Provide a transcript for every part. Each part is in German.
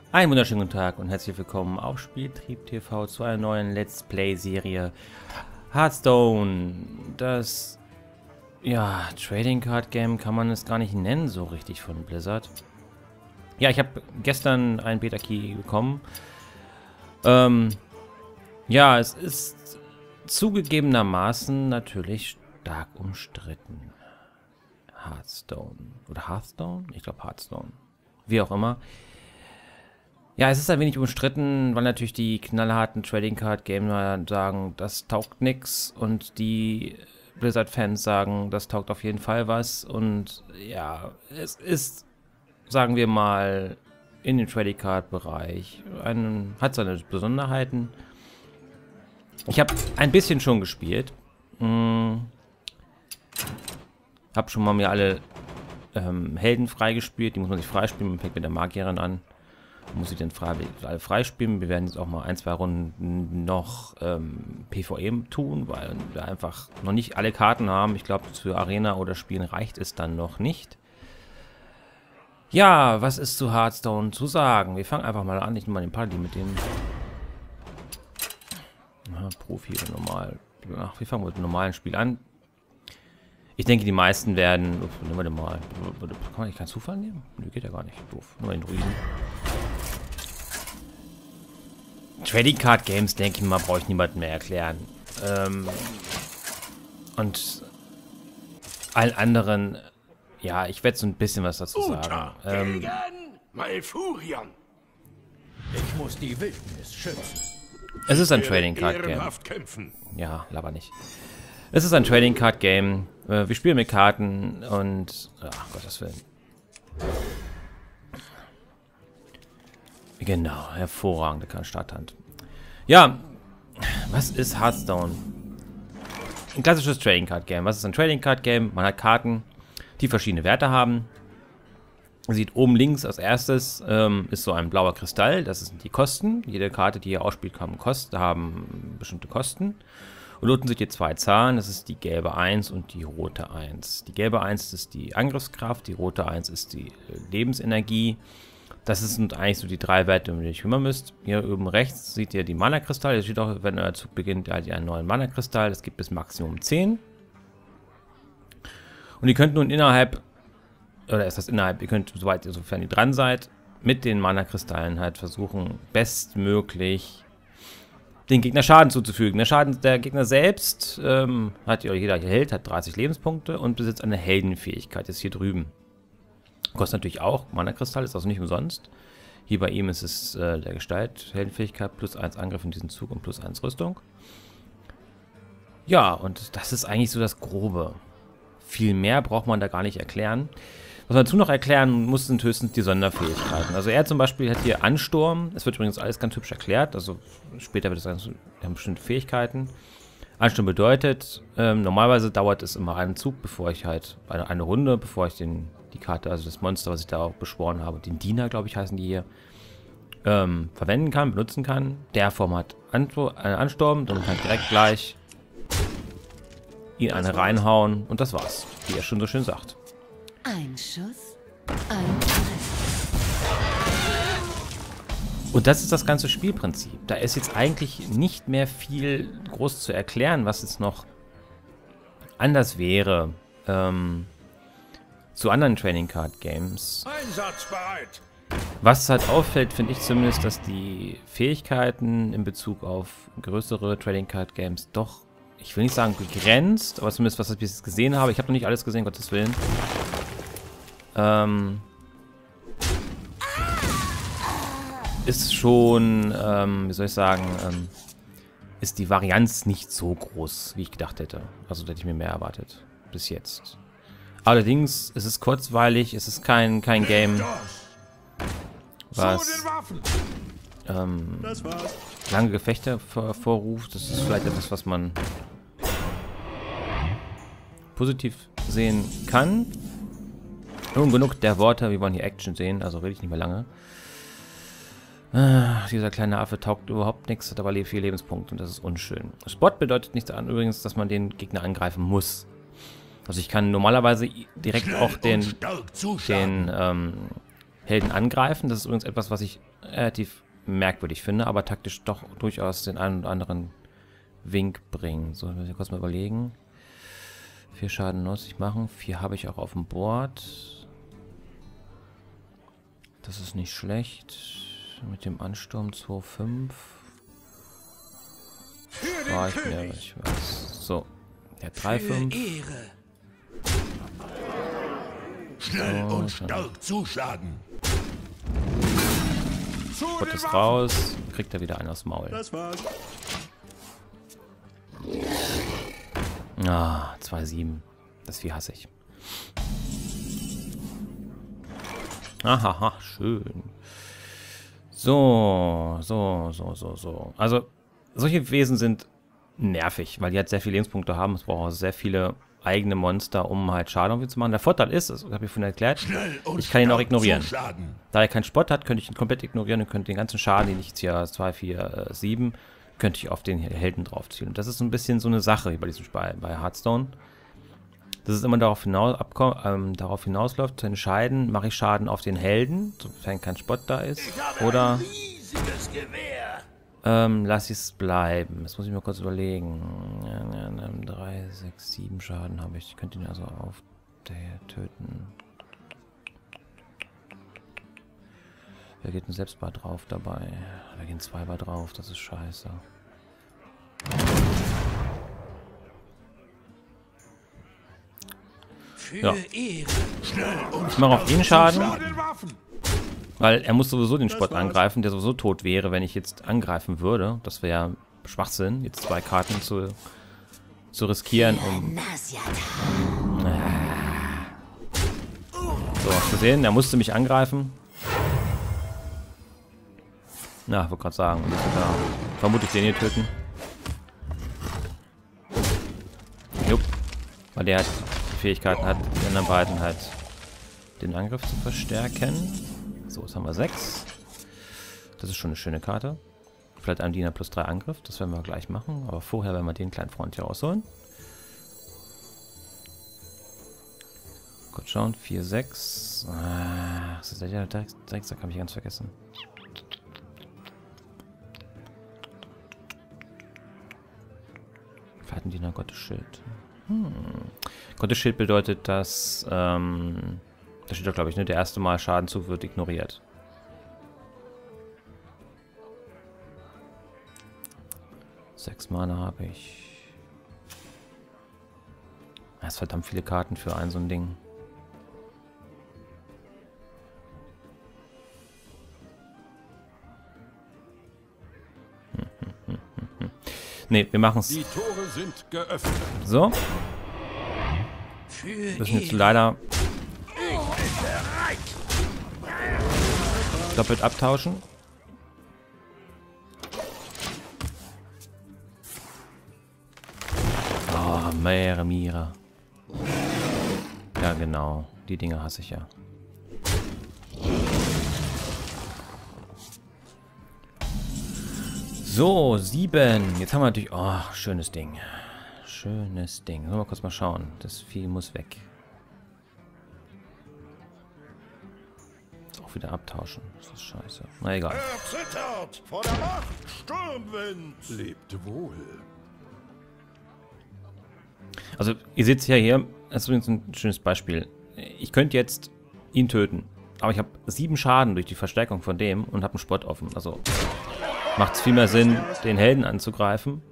Einen wunderschönen guten Tag und herzlich willkommen auf Spieltrieb TV zu einer neuen Let's Play-Serie Hearthstone. Das, ja, Trading Card Game kann man es gar nicht nennen, so richtig von Blizzard. Ja, ich habe gestern einen Beta-Key bekommen. Ja, es ist zugegebenermaßen natürlich stark umstritten. Hearthstone. Oder Hearthstone? Ich glaube Hearthstone. Wie auch immer. Ja, es ist ein wenig umstritten, weil natürlich die knallharten Trading Card Gamer sagen, das taugt nix, und die Blizzard-Fans sagen, das taugt auf jeden Fall was. Und ja, es ist, sagen wir mal, in dem Trading Card Bereich hat seine Besonderheiten. Ich habe ein bisschen schon gespielt. Habe schon mal mir alle Helden freigespielt. Die muss man sich freispielen. Man fängt mit der Magierin an. Muss ich den alle freispielen. Wir werden jetzt auch mal ein, zwei Runden noch PvE tun, weil wir einfach noch nicht alle Karten haben. Ich glaube, für Arena oder Spielen reicht es dann noch nicht. Ja, was ist zu Hearthstone zu sagen? Wir fangen einfach mal an. Ich nehme mal den Paladin mit dem Profi oder normal. Ach, wir fangen mit dem normalen Spiel an. Ich denke, die meisten werden... Ups, nehmen wir den mal. Kann man nicht keinen Zufall nehmen? Nö, geht ja gar nicht. Doof. Nur den Druiden. Trading Card Games, denke ich mal, brauche ich niemandem mehr erklären. Und allen anderen, ja, ich werde so ein bisschen was dazu sagen. Malfurion. Ich muss die Wildnis schützen. Es ist ein Trading Card Game. Ja, laber nicht. Es ist ein Trading Card Game. Wir spielen mit Karten und, ach, Gottes Willen. Genau, hervorragende Starthand. Ja, was ist Hearthstone? Ein klassisches Trading Card Game. Was ist ein Trading Card Game? Man hat Karten, die verschiedene Werte haben. Man sieht oben links als erstes ist so ein blauer Kristall. Das sind die Kosten. Jede Karte, die ihr ausspielt, haben bestimmte Kosten. Und unten seht ihr zwei Zahlen. Das ist die gelbe 1 und die rote 1. Die gelbe 1 ist die Angriffskraft, die rote 1 ist die Lebensenergie. Das sind eigentlich so die drei Werte, um die ihr euch kümmern müsst. Hier oben rechts seht ihr die Mana-Kristalle. Hier steht auch, wenn euer Zug beginnt, erhaltet ihr einen neuen Mana-Kristall. Es gibt bis Maximum 10. Und ihr könnt nun innerhalb, oder ist das innerhalb, ihr könnt, sofern ihr dran seid, mit den Mana-Kristallen halt versuchen, bestmöglich den Gegner Schaden zuzufügen. Der Gegner selbst jeder Held hat 30 Lebenspunkte und besitzt eine Heldenfähigkeit. Das ist hier drüben. Kostet natürlich auch Mana-Kristall, ist also nicht umsonst. Hier bei ihm ist es der Gestalt, Heldenfähigkeit, plus 1 Angriff in diesem Zug und plus 1 Rüstung. Ja, und das ist eigentlich so das Grobe. Viel mehr braucht man da gar nicht erklären. Was man dazu noch erklären muss, sind höchstens die Sonderfähigkeiten. Also er zum Beispiel hat hier Ansturm. Es wird übrigens alles ganz hübsch erklärt. Also später wird es sagen, wir haben bestimmte Fähigkeiten. Ansturm bedeutet, normalerweise dauert es immer einen Zug, bevor ich halt, eine Runde, bevor ich die Karte, also das Monster, was ich da auch beschworen habe, den Diener, glaube ich, heißen die hier, verwenden kann, benutzen kann. Der Form hat Ansturm, dann kann ich direkt gleich ihn eine reinhauen und das war's, wie er schon so schön sagt. Ein Schuss, ein Treffer. Und das ist das ganze Spielprinzip. Da ist jetzt eigentlich nicht mehr viel groß zu erklären, was jetzt noch anders wäre zu anderen Trading Card Games. Einsatzbereit. Was halt auffällt, finde ich zumindest, dass die Fähigkeiten in Bezug auf größere Trading Card Games doch, ich will nicht sagen begrenzt, aber zumindest was ich bis jetzt gesehen habe. Ich habe noch nicht alles gesehen, Gottes Willen. Ist schon, wie soll ich sagen, ist die Varianz nicht so groß, wie ich gedacht hätte. Also da hätte ich mir mehr erwartet. Bis jetzt. Allerdings ist es kurzweilig, es ist kein Game, was lange Gefechte hervorruft. Das ist vielleicht etwas, was man positiv sehen kann. Nun genug der Worte, wir wollen hier Action sehen, also rede ich nicht mehr lange. Dieser kleine Affe taugt überhaupt nichts, hat aber 4 Lebenspunkte und das ist unschön. Spot bedeutet nichts an übrigens, dass man den Gegner angreifen muss. Also ich kann normalerweise direkt auch den Helden angreifen. Das ist übrigens etwas, was ich relativ merkwürdig finde, aber taktisch doch durchaus den einen oder anderen Wink bringen. So, muss ich kurz mal überlegen. 4 Schaden muss ich machen. 4 habe ich auch auf dem Board. Das ist nicht schlecht. Mit dem Ansturm 2,5. War ich mir, ich weiß. So. Der 3,5. Schnell und stark zuschlagen. Gott ist raus. Kriegt er wieder einen aufs Maul. Das war's. Ah, 2,7. Das Vieh hasse ich. Ahaha, schön. So. Also, solche Wesen sind nervig, weil die halt sehr viele Lebenspunkte haben. Es braucht auch sehr viele eigene Monster, um halt Schaden irgendwie zu machen. Der Vorteil ist, das habe ich vorhin erklärt, ich kann ihn auch ignorieren. Da er keinen Spott hat, könnte ich ihn komplett ignorieren und könnte den ganzen Schaden, den ich jetzt hier 2, 4, 7, könnte ich auf den Helden draufziehen. Und das ist so ein bisschen so eine Sache bei diesem Spiel, bei Hearthstone. Dass es immer darauf hinausläuft, zu entscheiden, mache ich Schaden auf den Helden, sofern kein Spott da ist, oder lasse ich es bleiben. Das muss ich mir kurz überlegen. 3, 6, 7 Schaden habe ich. Ich könnte ihn also auf der töten. Wer geht denn selbst bei drauf dabei? Da gehen 2 bei drauf, das ist scheiße. Ja. Ich mache auf ihn Schaden, weil er muss sowieso den Spott angreifen, der sowieso tot wäre, wenn ich jetzt angreifen würde. Das wäre ja Schwachsinn, jetzt 2 Karten zu riskieren, um... So, hast du gesehen? Er musste mich angreifen. Na, ich wollte gerade sagen, ich würde da vermutlich den hier töten. Jupp. Weil der hat Fähigkeiten hat, die anderen beiden halt den Angriff zu verstärken. So, jetzt haben wir 6. Das ist schon eine schöne Karte. Vielleicht ein Diener plus 3 Angriff, das werden wir gleich machen. Aber vorher werden wir den kleinen Freund hier rausholen. Gut schauen, 4, 6. Das ist der Drecksack, habe ich ganz vergessen. Diener Gottes Schild. Gottes Schild bedeutet, dass da steht doch, glaube ich, ne, der erste Mal Schadenzug wird ignoriert. Sechs Mana habe ich. Das ist verdammt viele Karten für so ein Ding. Ne, wir machen es. Die Tore sind geöffnet. So. Müssen jetzt leider doppelt abtauschen. Oh, Mere Mira. Ja, genau. Die Dinge hasse ich ja. So, 7. Jetzt haben wir natürlich... Oh, schönes Ding. Schönes Ding. Sollen wir kurz mal schauen. Das Vieh muss weg. Ist auch wieder abtauschen. Das ist scheiße. Na egal. Erzittert vor der Macht Sturmwind. Lebt wohl. Also, ihr seht es ja hier. Das ist übrigens ein schönes Beispiel. Ich könnte jetzt ihn töten. Aber ich habe 7 Schaden durch die Verstärkung von dem und habe einen Spott offen. Also macht es viel mehr Sinn, den Helden anzugreifen.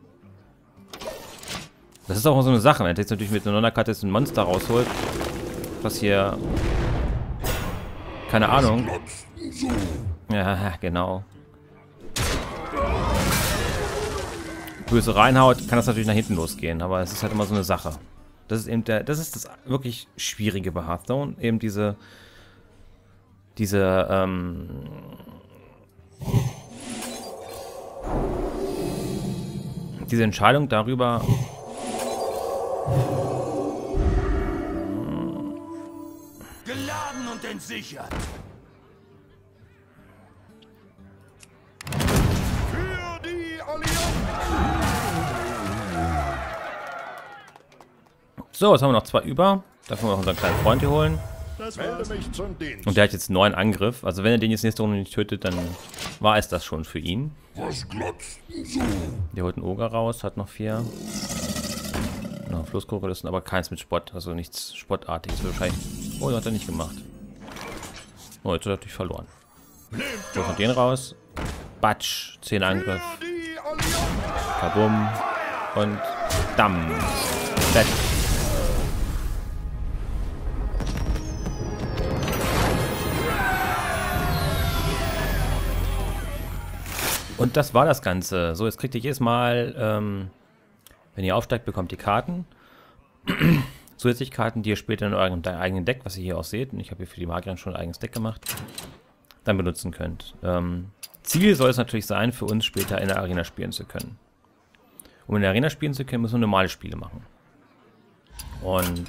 Das ist auch so eine Sache. Wenn er jetzt natürlich mit einer Nonnerkarte ein Monster rausholt, was hier... Keine Ahnung. Ja, genau. Böse reinhaut, kann das natürlich nach hinten losgehen. Aber es ist halt immer so eine Sache. Das ist eben das ist das wirklich Schwierige bei Hearthstone. Eben diese Entscheidung darüber, Geladen und entsichert. Für die Allianz. So, jetzt haben wir noch 2 über. Da können wir noch unseren kleinen Freund hier holen. Melde mich zum Dienst. Und der hat jetzt 9 Angriff. Also wenn er den jetzt nächste Runde nicht tötet, dann war es das schon für ihn. Was glotzt so? Der holt einen Oger raus, hat noch 4. Noch Flusskrokodilisten, aber keins mit Spott. Also nichts Spottartiges. Wahrscheinlich. Oh, das hat er nicht gemacht. Oh, jetzt hat er natürlich verloren. So, von den raus. Batsch. 10 Angriff. Die Allianz. Kabum. Und Damm. Fett. Und das war das Ganze. So, jetzt kriegt ihr jedes Mal, wenn ihr aufsteigt, bekommt ihr Karten. Zusätzlich Karten, die ihr später in eurem eigenen Deck, was ihr hier auch seht, und ich habe hier für die Magier schon ein eigenes Deck gemacht, dann benutzen könnt. Ziel soll es natürlich sein, für uns später in der Arena spielen zu können. Um in der Arena spielen zu können, müssen wir normale Spiele machen. Und,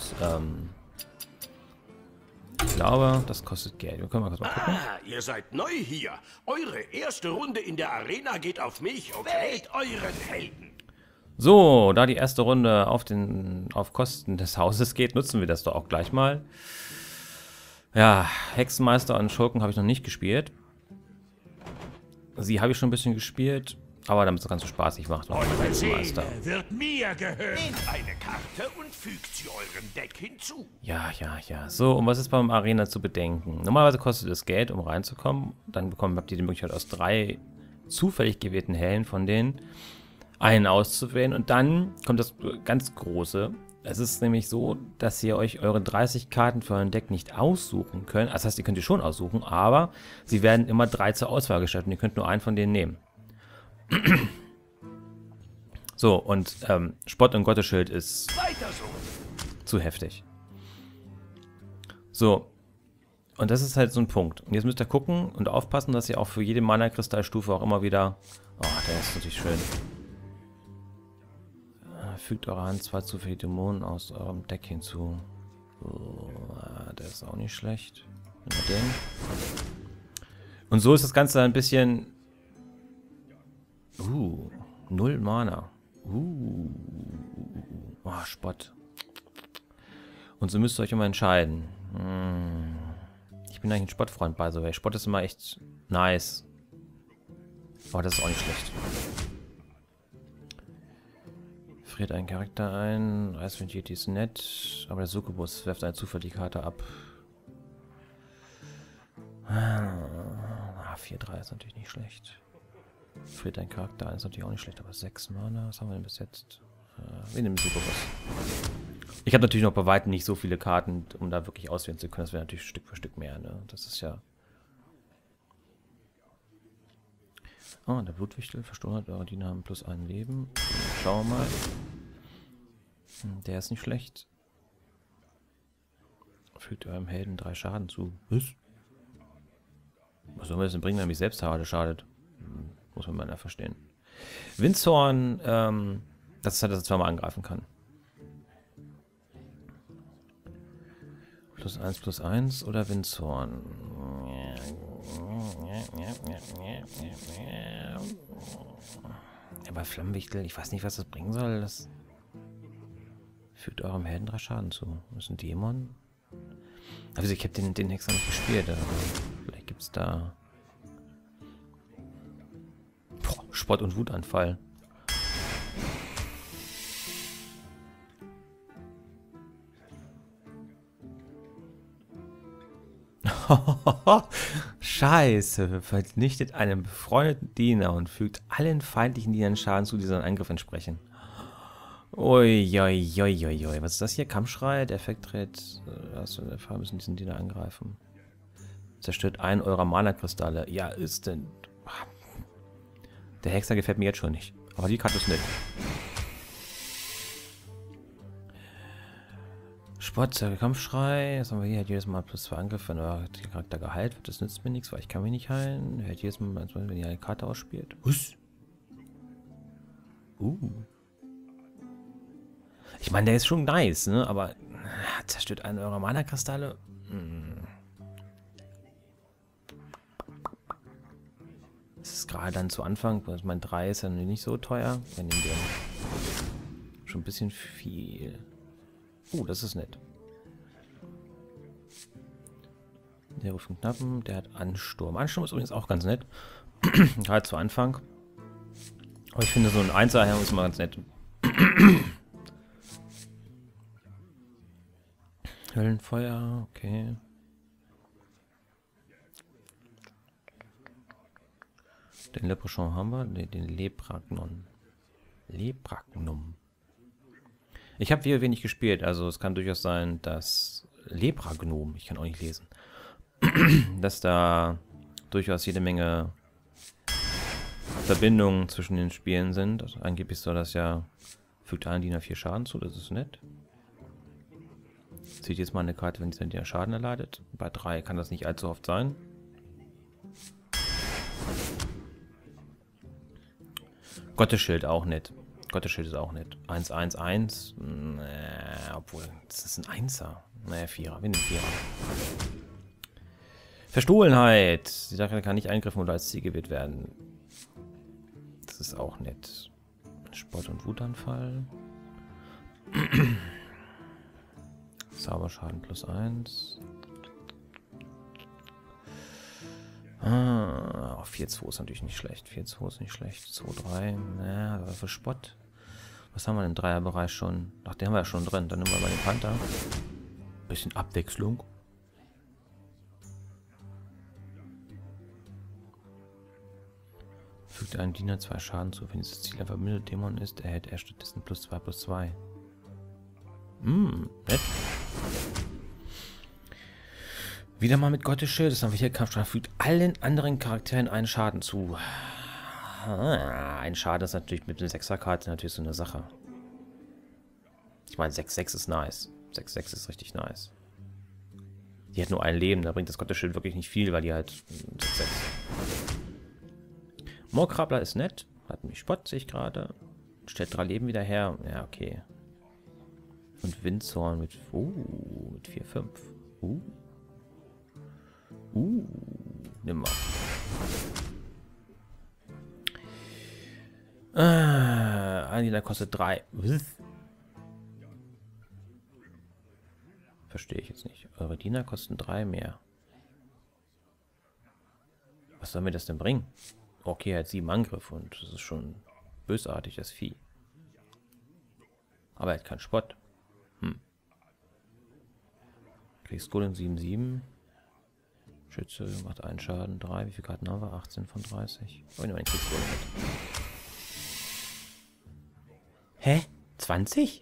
ich glaube, das kostet Geld. Wir können mal kurz mal gucken. Ah, ihr seid neu hier. Eure erste Runde in der Arena geht auf mich und wählt euren Helden. So, da die erste Runde auf Kosten des Hauses geht, nutzen wir das doch auch gleich mal. Ja, Hexenmeister und Schurken habe ich noch nicht gespielt. Sie habe ich schon ein bisschen gespielt, aber damit es ganz so spaßig macht. Hexenmeister. Wird mir gehören. Nehmt eine Karte und fügt sie eurem Deck hinzu. Ja. So, und was ist beim Arena zu bedenken? Normalerweise kostet es Geld, um reinzukommen. Dann habt ihr die Möglichkeit, aus 3 zufällig gewählten Helden von denen einen auszuwählen. Und dann kommt das ganz Große. Es ist nämlich so, dass ihr euch eure 30 Karten für euer Deck nicht aussuchen könnt. Das heißt, ihr könnt die schon aussuchen, aber sie werden immer 3 zur Auswahl gestellt und ihr könnt nur einen von denen nehmen. So, und Spott und Gotteschild ist Weiter so. zu heftig. So, und das ist halt so ein Punkt. Und jetzt müsst ihr gucken und aufpassen, dass ihr auch für jede Mana-Kristallstufe auch immer wieder... Oh, der ist natürlich schön. Fügt eure Hand 2 zufällige Dämonen aus eurem Deck hinzu. Oh, der ist auch nicht schlecht. Nehmen wir den. Und so ist das Ganze ein bisschen... 0 Mana. Oh, Spott. Und so müsst ihr euch immer entscheiden. Ich bin eigentlich ein Spottfreund, by the way. Spott ist immer echt nice. Aber das ist auch nicht schlecht. Friert einen Charakter ein. Eiswind Yeti ist nett. Aber der Succubus werft eine zufällige Karte ab. 4-3 ist natürlich nicht schlecht. Friert ein Charakter ein ist natürlich auch nicht schlecht. Aber 6 Mana. Was haben wir denn bis jetzt? Wir nehmen Succubus. Ich habe natürlich noch bei weitem nicht so viele Karten, um da wirklich auswählen zu können. Das wäre natürlich Stück für Stück mehr. Ne? Das ist ja... Oh, der Blutwichtel verstohlen eure Diener haben +1 Leben. Schauen wir mal. Der ist nicht schlecht. Fügt eurem Helden 3 Schaden zu. Was soll mir das denn bringen, wenn er mich selbst schadet? Muss man mal verstehen. Windshorn, das ist halt, dass er zweimal angreifen kann. +1/+1 oder Windshorn? Aber Flammenwichtel, ich weiß nicht, was das bringen soll. Das fügt eurem Helden 3 Schaden zu. Das ist ein Dämon. Also ich habe den Hexer nicht gespielt. Vielleicht gibt es da... Boah, Spott und Wutanfall. Scheiße, vernichtet einen befreundeten Diener und fügt allen feindlichen Dienern Schaden zu, die seinen Angriff entsprechen. Uiuiuiui. Was ist das hier? Kampfschrei? Der Effekt tritt. Also in der Fall müssen diesen Diener angreifen. Zerstört einen eurer Mana-Kristalle. Ja, ist denn... Der Hexer gefällt mir jetzt schon nicht. Aber die Karte ist nett. Spott, Kampfschrei. Das haben wir hier. Hat jedes Mal +2 Angriff, wenn euer Charakter geheilt wird. Das nützt mir nichts, weil ich kann mich nicht heilen. Hört jedes Mal, wenn ihr eine Karte ausspielt. Ich meine, der ist schon nice, ne? Aber zerstört einen eurer Mana-Kristalle. Das ist gerade dann zu Anfang. Ich meine, 3 ist ja nicht so teuer. Wir nehmen den. Schon ein bisschen viel. Das ist nett. Der ruft einen Knappen, der hat Ansturm. Ansturm ist übrigens auch ganz nett. Gerade zu Anfang. Aber ich finde, so ein Einser ist immer ganz nett. Höllenfeuer, okay. Den Leprechaun haben wir, den Lepragnon. Lepragnum. Ich habe hier wenig gespielt, also es kann durchaus sein, dass Lepragnom, ich kann auch nicht lesen, dass da durchaus jede Menge Verbindungen zwischen den Spielen sind. Also angeblich soll das ja, fügt allen Diener 4 Schaden zu, das ist nett. Zieht jetzt mal eine Karte, wenn dieser Diener Schaden erleidet. Bei 3 kann das nicht allzu oft sein. Gottesschild auch nett. Gottesschild ist auch nett. 1, 1, 1. Obwohl, das ist ein 1er. Naja, 4er. Wir nehmen 4er. Verstohlenheit. Die Sache kann nicht eingriffen oder als Ziel gewählt werden. Das ist auch nett. Spott- und Wutanfall. Zauberschaden +1. 4-2 ist natürlich nicht schlecht. 4-2 ist nicht schlecht. 2-3. Naja, aber für Spott. Was haben wir im Dreierbereich schon? Ach, den haben wir ja schon drin. Dann nehmen wir mal den Panther. Bisschen Abwechslung. Fügt einem Diener 2 Schaden zu. Wenn dieses Ziel ein verbündeter Dämon ist, erhält er stattdessen +2/+2. Nett. Wieder mal mit Gottesschild. Das haben wir hier. Kampfstrahl fügt allen anderen Charakteren einen Schaden zu. Ein Schaden ist natürlich mit einer 6er-Karte natürlich so eine Sache. Ich meine, 6-6 ist nice. 6-6 ist richtig nice. Die hat nur ein Leben. Da bringt das Gottesschild wirklich nicht viel, weil die halt 6-6. Moorkrabbler ist nett. Hat mich Spott, sehe ich gerade. Stellt 3 Leben wieder her. Ja, okay. Und Windzorn mit 4-5. Nimm mal. Ein Diener kostet 3. Verstehe ich jetzt nicht. Eure Diener kosten 3 mehr. Was soll mir das denn bringen? Okay, er hat 7 Angriff und das ist schon bösartig, das Vieh. Aber er hat keinen Spott. Kriegst Golem 7-7. Schütze macht einen Schaden. 3. Wie viele Karten haben wir? 18 von 30. Oh, nein, Kriegsgolem mit. Hä? 20?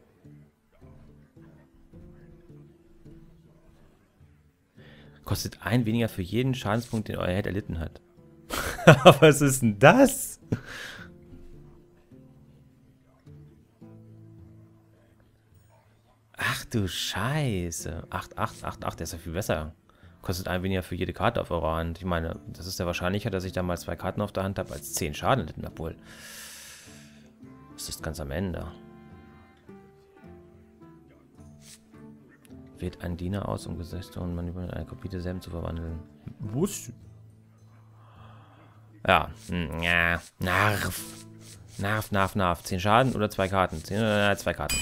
Kostet 1 weniger für jeden Schadenspunkt, den euer Held erlitten hat. Was ist denn das? Ach du Scheiße. 8, 8, 8, 8, der ist ja viel besser. Kostet 1 weniger für jede Karte auf eurer Hand. Ich meine, das ist ja wahrscheinlicher, dass ich da mal 2 Karten auf der Hand habe, als 10 Schaden erlitten, obwohl. Das ist ganz am Ende. Wählt einen Diener aus, um Gesächte und man über eine Kopie derselben zu verwandeln. Was? Ja. Ja. Narf. Narf, narf, narf. 10 Schaden oder 2 Karten? 10 oder 2 Karten.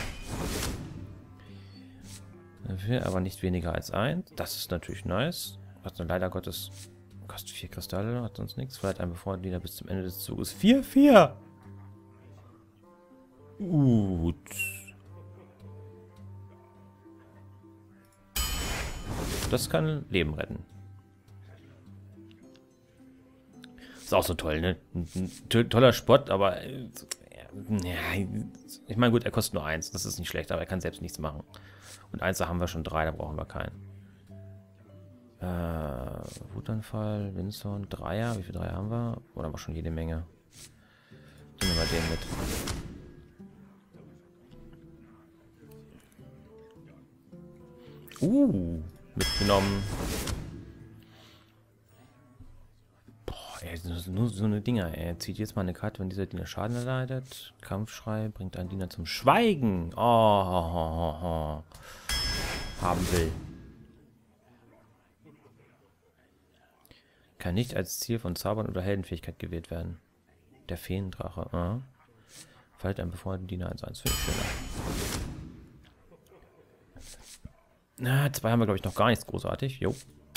Dafür aber nicht weniger als 1. Das ist natürlich nice. Hat dann leider Gottes. Kostet 4 Kristalle, hat sonst nichts. Vielleicht ein befreundeter Diener bis zum Ende des Zuges. 4-4. Gut. Das kann Leben retten. Ist auch so toll, ne? Ein toller Spott, aber ja, ich meine, gut, er kostet nur 1. Das ist nicht schlecht, aber er kann selbst nichts machen. Und 1 da haben wir schon 3, da brauchen wir keinen. Wutanfall, Windzorn, 3er. Wie viele 3er haben wir? Oder haben wir schon jede Menge? Nehmen wir den mit. Mitgenommen. Boah, ey, nur so eine Dinger. Er zieht jetzt mal eine Karte, wenn dieser Diener Schaden erleidet. Kampfschrei bringt einen Diener zum Schweigen. Oh, haben will. Kann nicht als Ziel von Zaubern oder Heldenfähigkeit gewählt werden. Der Feendrache. Fallt ein befreundeten Diener 1-1 für die Schiller. Na, 2 haben wir, glaube ich, noch gar nichts großartig. Jo.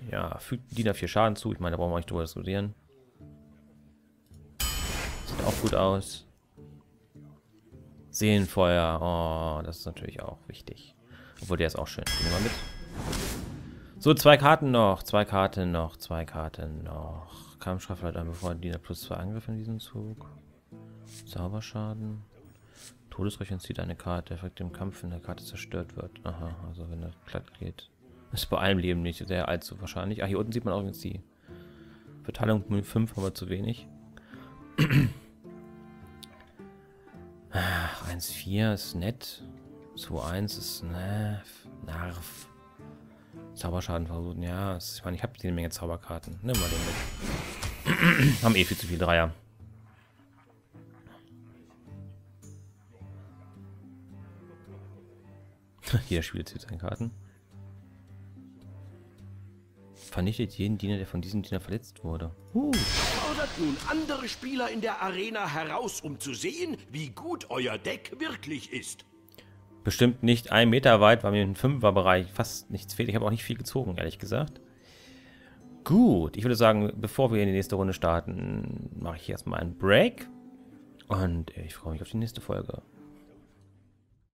Ja, fügt Diener 4 Schaden zu. Ich meine, da brauchen wir nicht drüber diskutieren. Sieht auch gut aus. Seelenfeuer. Oh, das ist natürlich auch wichtig. Obwohl, der ist auch schön. Nehmen wir mit. So, 2 Karten noch. 2 Karten noch. 2 Karten noch. Kampfschrift halt bevor Diener plus 2 Angriffe in diesem Zug. Zauberschaden. Todesrächer zieht eine Karte. Effekt im Kampf, wenn der Karte zerstört wird. Aha, also wenn er glatt geht. Ist bei allem Leben nicht sehr allzu wahrscheinlich. Ah, hier unten sieht man auch jetzt die Verteilung 5, aber zu wenig. 1,4 ist nett. 2,1 ist Nerv. Zauberschaden versuchen, ja. Ich meine, ich habe eine Menge Zauberkarten. Nimm mal den mit. Haben eh viel zu viele Dreier. Jeder spielt jetzt seine Karten. Vernichtet jeden Diener, der von diesem Diener verletzt wurde. Fordert nun andere Spieler in der Arena heraus, um zu sehen, wie gut euer Deck wirklich ist. Bestimmt nicht 1 Meter weit, weil mir im 5er-Bereich fast nichts fehlt. Ich habe auch nicht viel gezogen, ehrlich gesagt. Gut, ich würde sagen, bevor wir in die nächste Runde starten, mache ich erstmal einen Break. Und ich freue mich auf die nächste Folge.